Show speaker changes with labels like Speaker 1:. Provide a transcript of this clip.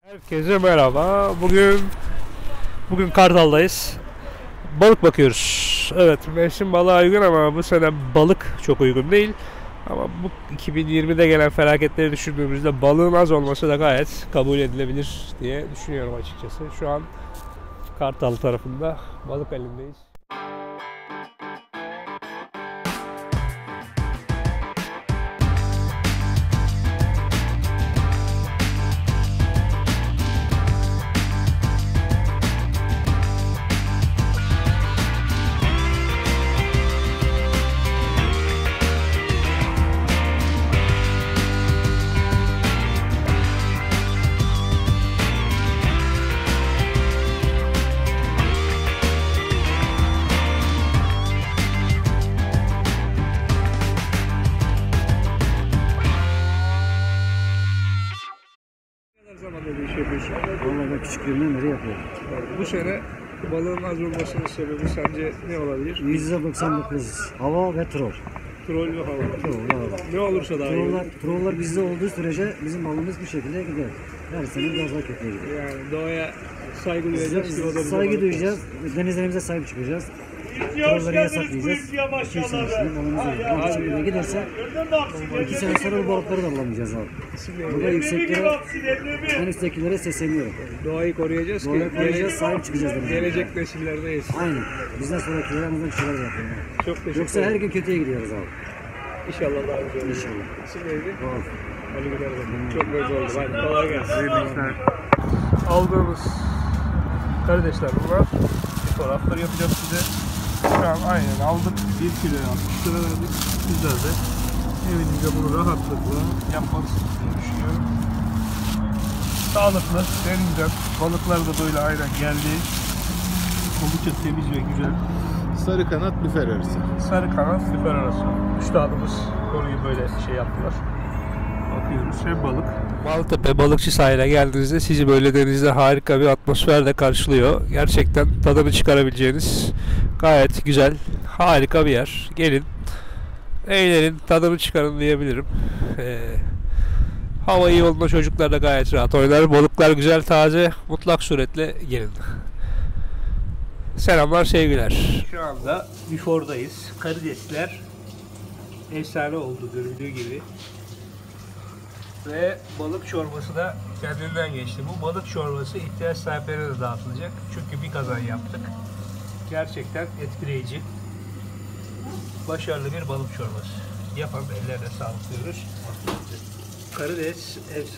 Speaker 1: Herkese merhaba. Bugün Kartal'dayız. Balık bakıyoruz. Evet, mevsim balığa uygun ama bu sene balık çok uygun değil. Ama bu 2020'de gelen felaketleri düşündüğümüzde balığın az olması da gayet kabul edilebilir diye düşünüyorum açıkçası. Şu an Kartal tarafında balık elindeyiz.
Speaker 2: Vallahi ben küçüklüğümden beri yapıyorum.
Speaker 1: Bu sene balığın az olmasının sebebi sence ne olabilir?
Speaker 2: %99 hava ve troll.
Speaker 1: Troll ve hava.
Speaker 2: Troll.
Speaker 1: Ne olursa daha iyi.
Speaker 2: Trollar bizde olduğu sürece bizim balımız bir şekilde gider. Her sene biraz daha kötüye gidiyor.
Speaker 1: Yani doğaya saygı duyacağız ki o da bize
Speaker 2: Saygı
Speaker 1: balık
Speaker 2: duyacağız, denizlerimize sahip çıkacağız. Trolları yasaklayacağız. 2 sene sonra balımız olur. Ama bu şekilde giderse 2 sene sonra bu balıkları da bulamayacağız abi. Burada yükseklere, en üsttekilere sesleniyorum.
Speaker 1: Doğayı koruyacağız
Speaker 2: Doğayı
Speaker 1: ki
Speaker 2: koruyacağız, sahip çıkacağız.
Speaker 1: gelecek nesillerdeyiz.
Speaker 2: Aynen. Bizden sonrakilere en azından bir şeyler yapalım.
Speaker 1: Çok teşekkür
Speaker 2: Yoksa her
Speaker 1: ederim.
Speaker 2: gün kötüye gidiyoruz abi.
Speaker 1: İnşallah daha güzel olur.
Speaker 2: İnşallah.
Speaker 1: İsim neydi?
Speaker 2: Doğru.
Speaker 1: Ali Güler Bey. Çok memnun oldum. Hadi kolay gelsin. Aldığımız kardeşler bunlar. Fotoğrafları yapacağım size. Şu an aynen aldık. 1 kiloya 60 lira verdik. Sizler de evinizde bunu rahatlıkla yapmalısınız diye düşünüyorum. Sağlıklı, denizden balıklar da böyle aynen geldi. Oldukça temiz ve güzel.
Speaker 3: Sarı kanat lüfer arısı.
Speaker 1: Sarı kanat lüfer arası. Üstadımız konuyu böyle şey yaptılar. Bakıyoruz hem balık. Maltepe balıkçı sahile geldiğinizde sizi böyle denizde harika bir atmosferle karşılıyor. Gerçekten tadını çıkarabileceğiniz gayet güzel, harika bir yer. Gelin, eğlenin, tadını çıkarın diyebilirim. Hava iyi olduğunda çocuklar da gayet rahat oynar. Balıklar güzel, taze, mutlak suretle gelin. Selamlar, sevgiler. Şu anda Bifor'dayız. Karidesler efsane oldu görüldüğü gibi. Ve balık çorbası da kendinden geçti. Bu balık çorbası ihtiyaç sahiplerine de dağıtılacak. Çünkü bir kazan yaptık. Gerçekten etkileyici. Başarılı bir balık çorbası. Yapan ellerine sağlık diyoruz. Karides efsane.